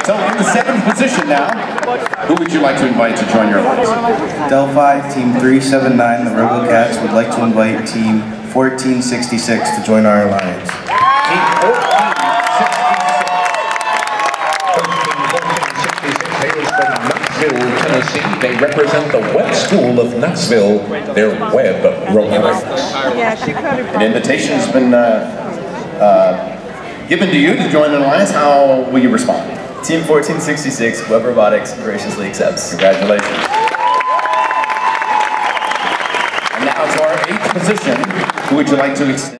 So in the 7th position now, who would you like to invite to join your alliance? Delphi, Team 379, the RoboCats, would like to invite Team 1466 to join our alliance. Team 1466 hails from Knoxville, Tennessee. They represent the Webb School of Knoxville. They're Webb Robotics. An invitation has been given to you to join an alliance. How will you respond? Team 1466, Webb Robotics, graciously accepts. Congratulations. And now to our 8th position, who would you like to extend?